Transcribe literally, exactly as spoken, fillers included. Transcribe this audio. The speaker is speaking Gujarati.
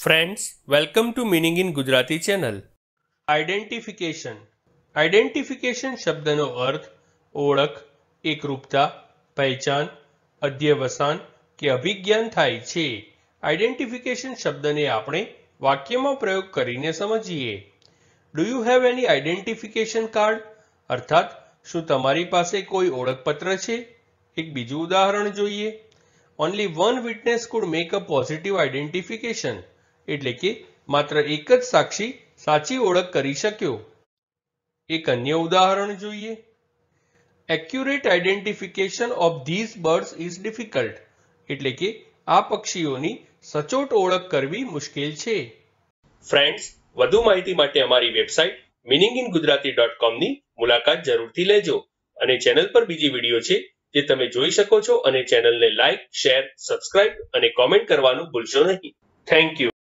Friends, welcome to Meaning in Gujarati channel. Identification identification શબ્દનો અર્થ ઓળખ, એકરૂપતા, પહેચાન, અધ્યવસાન કે અભિજ્ઞાન થાય છે. આઇડેન્ટિફિકેશન શબ્દને આપણે વાક્યમાં પ્રયોગ કરીને સમજીએ. Do you have any identification card? અર્થાત શું તમારી પાસે કોઈ ઓળખપત્ર છે? એક બીજું ઉદાહરણ જોઈએ. Only one witness could make a positive identification. એટલે કે માત્ર એક જ સાક્ષી સાચી ઓળખ કરી શક્યો. એક અન્ય ઉદાહરણ જોઈએ. Accurate identification of these birds is difficult. એટલે કે આ પક્ષીઓની સચોટ ઓળખ કરવી મુશ્કેલ છે. ફ્રેન્ડ્સ, વધુ માહિતી માટે અમારી website meaning in Gujarati dot com ની મુલાકાત જરૂરથી લેજો. અને ચેનલ પર બીજી વિડીયો છે જે તમે જોઈ શકો છો, અને ચેનલને લાઇક, શેર, સબસ્ક્રાઇબ અને કોમેન્ટ કરવાનું ભૂલશો નહીં. Thank you.